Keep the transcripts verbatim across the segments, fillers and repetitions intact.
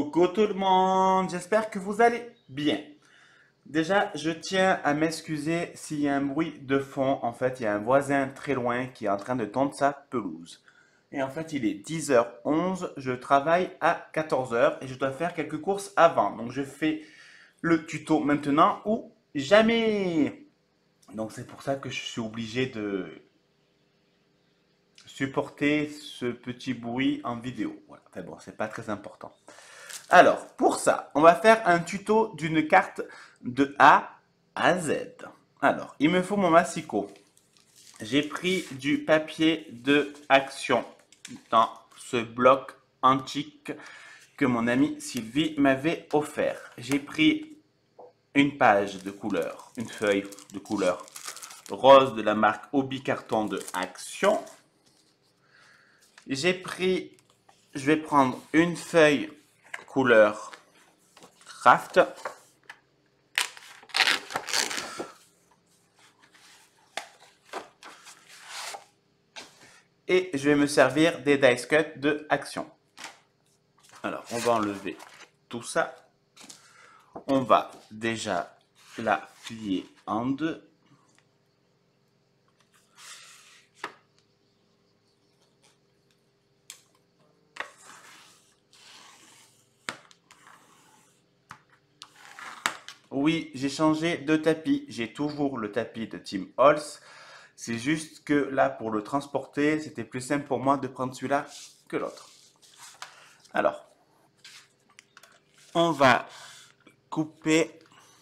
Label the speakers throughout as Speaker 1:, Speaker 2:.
Speaker 1: Coucou tout le monde, j'espère que vous allez bien. Déjà, je tiens à m'excuser s'il y a un bruit de fond. En fait, il y a un voisin très loin qui est en train de tondre sa pelouse. Et en fait, il est dix heures onze, je travaille à quatorze heures et je dois faire quelques courses avant. Donc, je fais le tuto maintenant ou jamais. Donc, c'est pour ça que je suis obligé de supporter ce petit bruit en vidéo. Voilà. Enfin bon, c'est pas très important. Alors, pour ça, on va faire un tuto d'une carte de A à Z. Alors, il me faut mon massicot. J'ai pris du papier de action dans ce bloc antique que mon amie Sylvie m'avait offert. J'ai pris une page de couleur, une feuille de couleur rose de la marque Obi Carton de Action. J'ai pris, je vais prendre une feuille couleur Craft. Et je vais me servir des dice cut de Action. Alors, on va enlever tout ça. On va déjà la plier en deux. Oui, j'ai changé de tapis. J'ai toujours le tapis de Tim Holtz. C'est juste que là, pour le transporter, c'était plus simple pour moi de prendre celui-là que l'autre. Alors, on va couper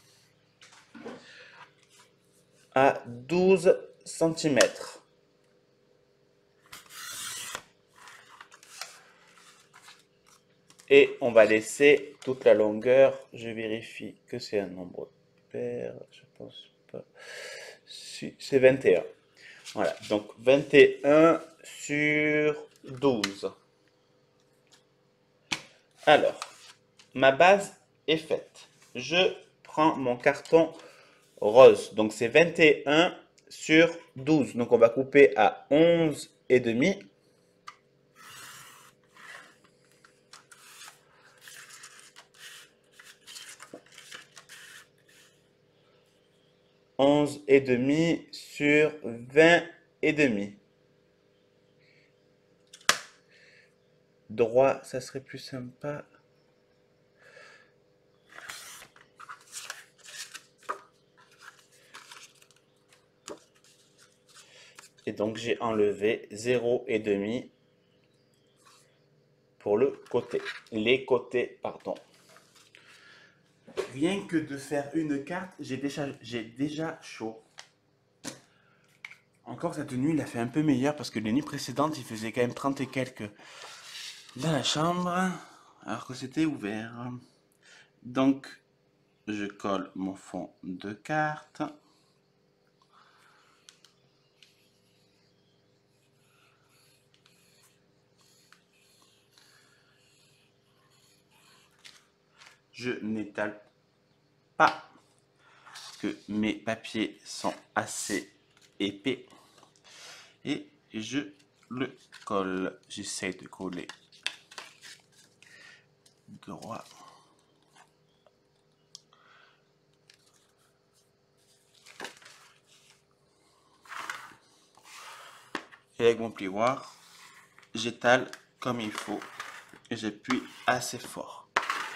Speaker 1: à douze centimètres. Et on va laisser toute la longueur. Je vérifie que c'est un nombre pair. Je pense pas. Si, c'est vingt et un. Voilà, donc vingt et un sur douze. Alors, ma base est faite. Je prends mon carton rose. Donc c'est vingt et un sur douze. Donc on va couper à onze et demi. onze et demi sur vingt et demi. Droit, ça serait plus sympa. Et donc j'ai enlevé zéro et demi pour le côté. Les côtés, pardon. Rien que de faire une carte, j'ai déjà, j'ai déjà chaud. Encore cette nuit, il a fait un peu meilleur parce que les nuits précédentes, il faisait quand même trente et quelques dans la chambre, alors que c'était ouvert. Donc, je colle mon fond de carte. Je n'étale pas parce que mes papiers sont assez épais. Et je le colle. J'essaie de coller droit. Et avec mon plioir, j'étale comme il faut et j'appuie assez fort.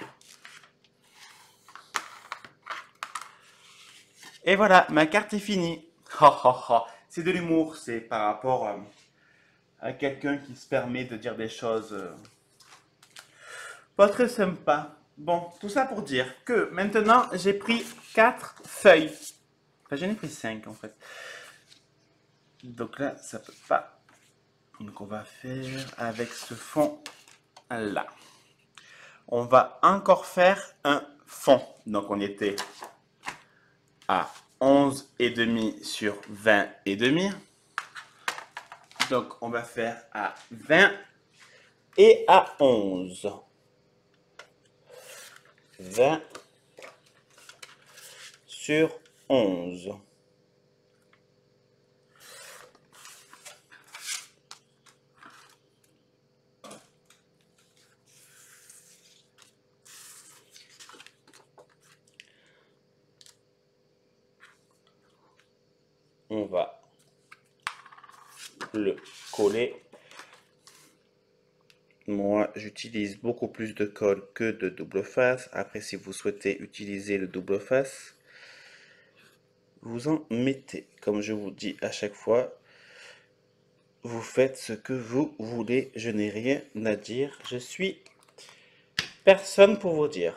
Speaker 1: Et voilà, ma carte est finie. C'est de l'humour, c'est par rapport euh, à quelqu'un qui se permet de dire des choses euh, pas très sympas. Bon, tout ça pour dire que maintenant j'ai pris quatre feuilles. Enfin, j'en ai pris cinq en fait. Donc là, ça peut pas. Donc on va faire avec ce fond là. On va encore faire un fond. Donc on était à onze et demi sur vingt et demi. Donc on va faire à vingt et à onze. vingt sur onze. on va le coller. Moi, j'utilise beaucoup plus de colle que de double face. Après, si vous souhaitez utiliser le double face, vous en mettez. Comme je vous dis à chaque fois, vous faites ce que vous voulez. Je n'ai rien à dire. Je suis personne pour vous dire.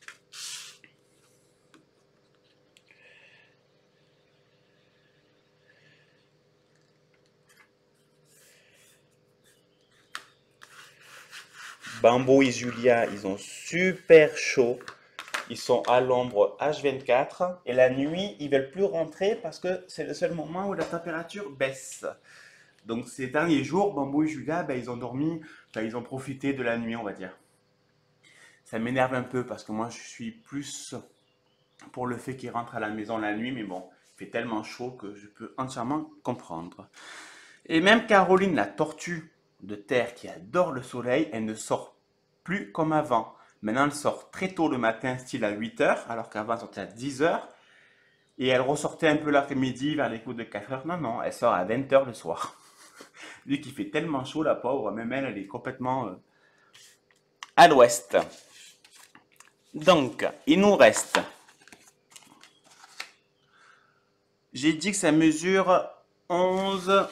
Speaker 1: Bambou et Julia, ils ont super chaud. Ils sont à l'ombre H vingt-quatre. Et la nuit, ils veulent plus rentrer parce que c'est le seul moment où la température baisse. Donc ces derniers jours, Bambou et Julia, ben, ils ont dormi, enfin, ils ont profité de la nuit, on va dire. Ça m'énerve un peu parce que moi, je suis plus pour le fait qu'ils rentrent à la maison la nuit. Mais bon, il fait tellement chaud que je peux entièrement comprendre. Et même Caroline, la tortue de terre qui adore le soleil, elle ne sort plus comme avant. Maintenant, elle sort très tôt le matin, style à huit heures, alors qu'avant, elle sortait à dix heures. Et elle ressortait un peu l'après-midi, vers les coups de quatre heures. Non, non, elle sort à vingt heures le soir. Vu qu'il fait tellement chaud, la pauvre, même elle, elle est complètement euh, à l'ouest. Donc, il nous reste. J'ai dit que ça mesure onze,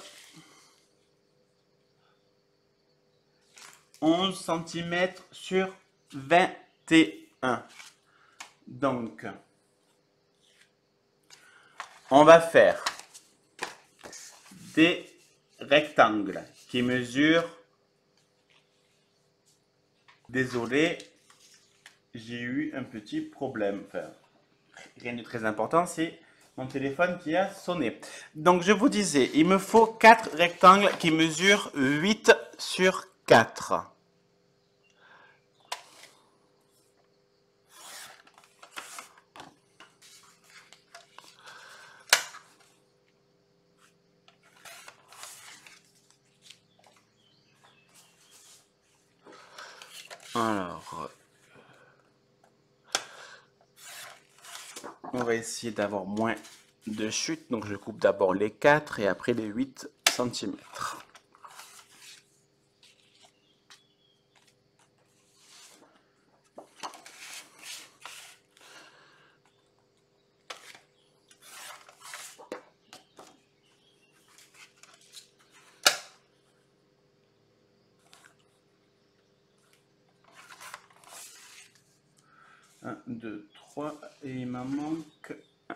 Speaker 1: onze centimètres sur vingt et un. Donc, on va faire des rectangles qui mesurent. Désolé, j'ai eu un petit problème. Enfin, rien de très important, c'est mon téléphone qui a sonné. Donc, je vous disais, il me faut quatre rectangles qui mesurent huit sur quatre. Alors, on va essayer d'avoir moins de chute. Donc, je coupe d'abord les quatre et après les huit centimètres. un, deux, trois et il m'en manque un.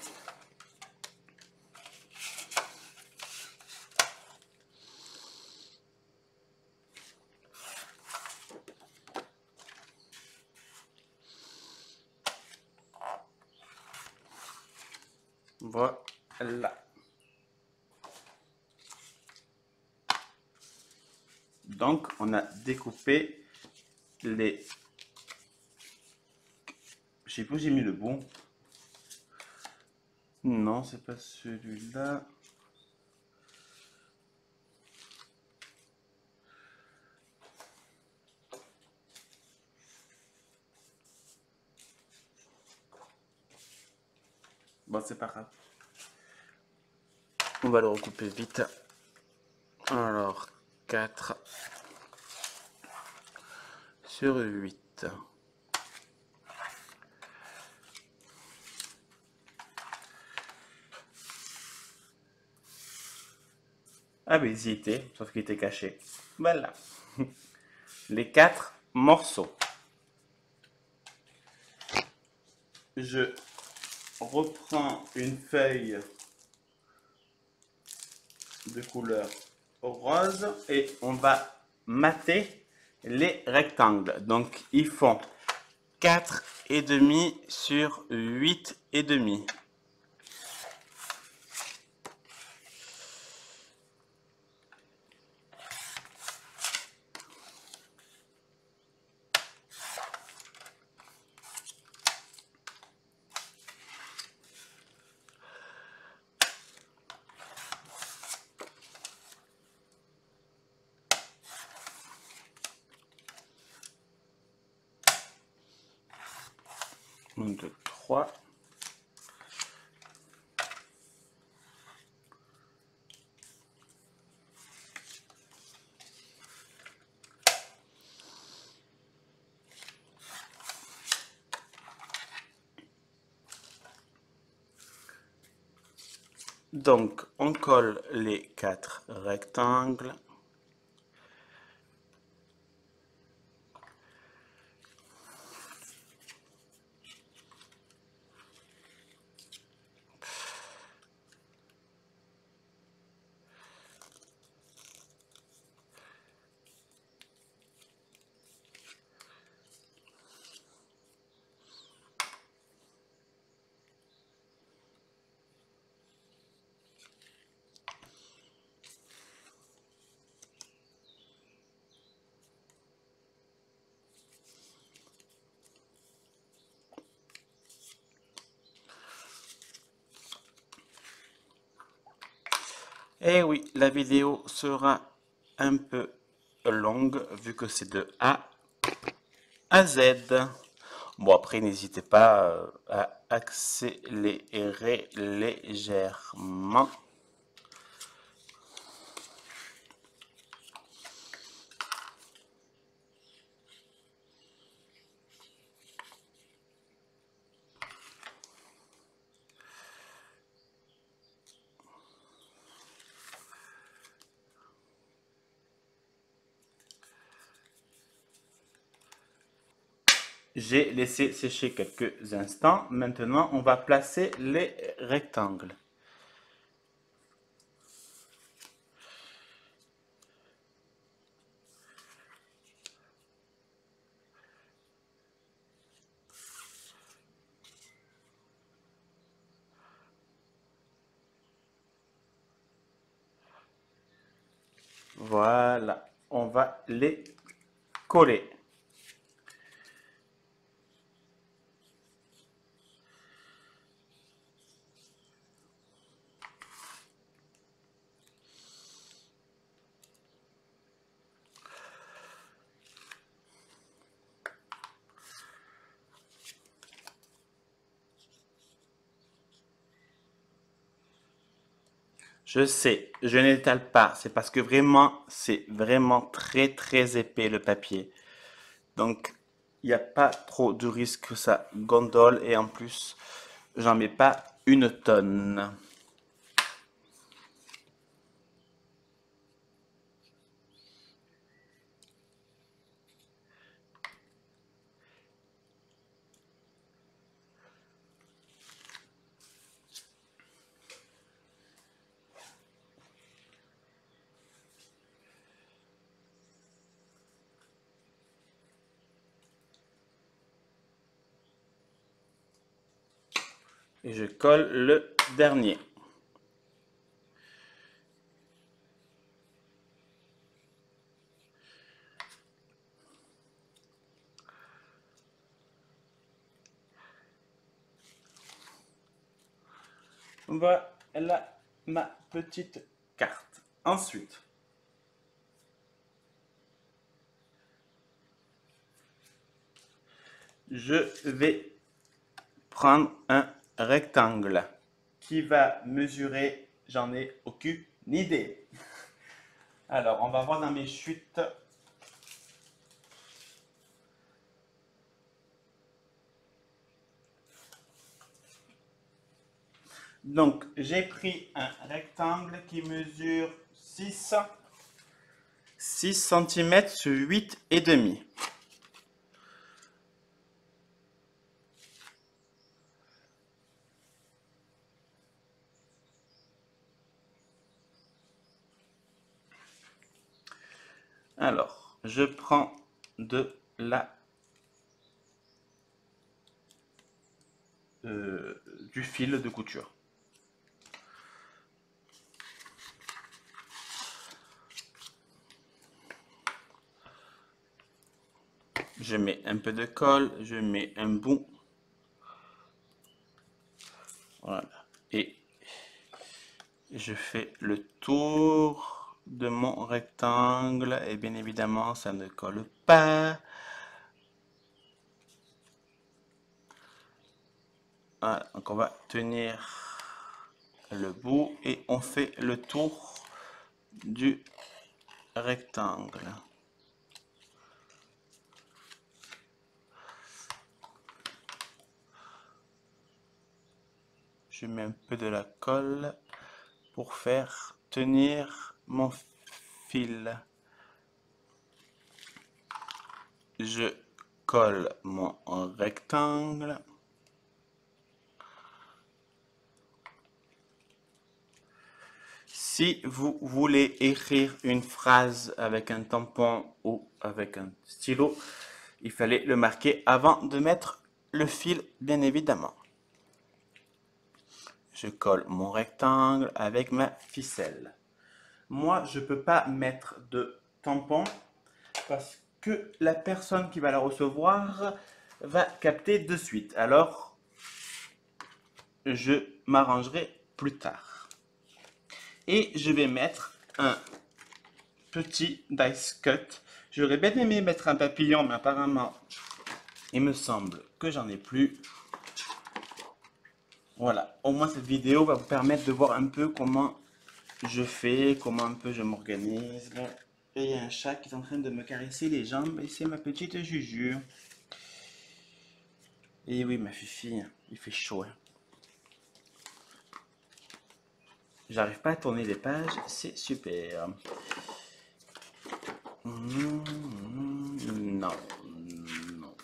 Speaker 1: Voilà. Donc, on a découpé les... Je sais pas où j'ai mis le bon. Non, c'est pas celui-là. Bon, c'est pas grave. On va le recouper vite. Alors, quatre sur huit. Ah mais ils y étaient, sauf qu'il était caché. Voilà. Les quatre morceaux. Je reprends une feuille de couleur rose et on va mater les rectangles. Donc ils font quatre et demi sur huit et demi. un, deux, trois. Donc, on colle les quatre rectangles. Et oui, la vidéo sera un peu longue vu que c'est de A à Z. Bon, après, n'hésitez pas euh, à accélérer légèrement. J'ai laissé sécher quelques instants. Maintenant, on va placer les rectangles. Voilà, on va les coller. Je sais, je n'étale pas, c'est parce que vraiment, c'est vraiment très très épais le papier. Donc, il n'y a pas trop de risque que ça gondole et en plus, j'en mets pas une tonne. Et je colle le dernier. Voilà ma petite carte. Ensuite, je vais prendre un rectangle qui va mesurer, j'en ai aucune idée. Alors, on va voir dans mes chutes. Donc, j'ai pris un rectangle qui mesure six, six centimètres sur huit et demi. Alors, je prends de la euh, du fil de couture. Je mets un peu de colle, je mets un bout. Voilà. Et je fais le tour de mon rectangle. Et bien évidemment, ça ne colle pas. Voilà. Donc on va tenir le bout et on fait le tour du rectangle. Je mets un peu de la colle pour faire tenir mon fil. Je colle mon rectangle. Si vous voulez écrire une phrase avec un tampon ou avec un stylo, il fallait le marquer avant de mettre le fil, bien évidemment. Je colle mon rectangle avec ma ficelle. Moi, je ne peux pas mettre de tampon parce que la personne qui va la recevoir va capter de suite. Alors, je m'arrangerai plus tard. Et je vais mettre un petit dice cut. J'aurais bien aimé mettre un papillon, mais apparemment, il me semble que j'en ai plus. Voilà, au moins cette vidéo va vous permettre de voir un peu comment je fais, comment un peu je m'organise. Et il y a un chat qui est en train de me caresser les jambes et c'est ma petite Juju. Et oui, ma fifi, il fait chaud. Hein. J'arrive pas à tourner les pages, c'est super. Non, non, non.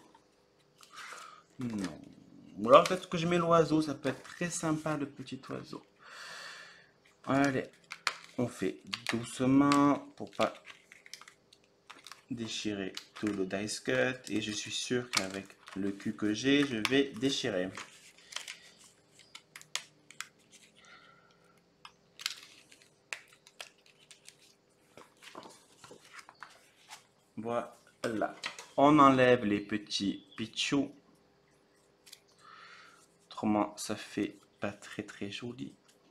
Speaker 1: Non. Ou alors peut-être que je mets l'oiseau, ça peut être très sympa le petit oiseau. Allez, on fait doucement pour pas déchirer tout le dice cut. Et je suis sûr qu'avec le cul que j'ai, je vais déchirer. Voilà. On enlève les petits pichous. Autrement, ça fait pas très très joli.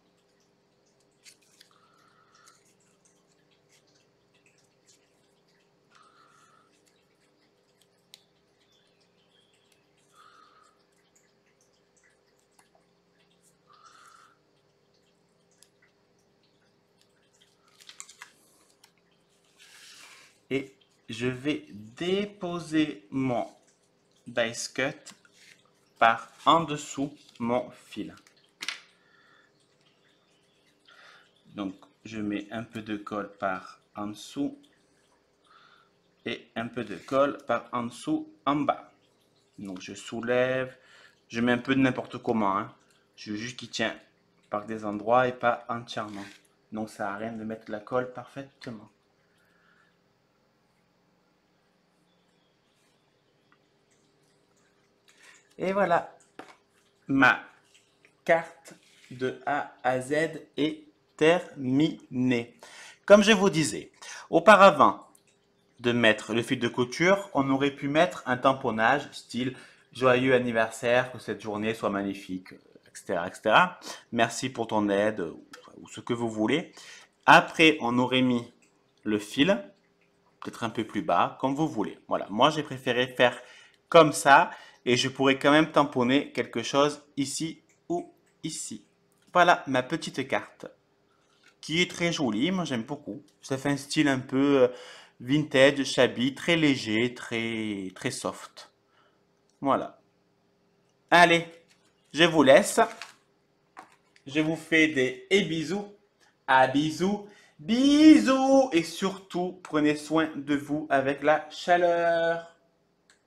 Speaker 1: Et je vais déposer mon dice cut par en dessous mon fil. Donc je mets un peu de colle par en dessous et un peu de colle par en dessous en bas. Donc je soulève, je mets un peu de n'importe comment. Hein. Je veux juste qu'il tient par des endroits et pas entièrement. Donc ça n'a rien de mettre la colle parfaitement. Et voilà, ma carte de A à Z est terminée. Comme je vous disais, auparavant de mettre le fil de couture, on aurait pu mettre un tamponnage style joyeux anniversaire, que cette journée soit magnifique, et cetera, et cetera. Merci pour ton aide, ou ce que vous voulez. Après, on aurait mis le fil, peut-être un peu plus bas, comme vous voulez. Voilà, moi j'ai préféré faire comme ça, et je pourrais quand même tamponner quelque chose ici ou ici. Voilà ma petite carte, qui est très jolie, moi j'aime beaucoup. Ça fait un style un peu vintage, shabby, très léger, très, très soft. Voilà. Allez, je vous laisse. Je vous fais des et bisous. À bisous. Bisous. Et surtout, prenez soin de vous avec la chaleur.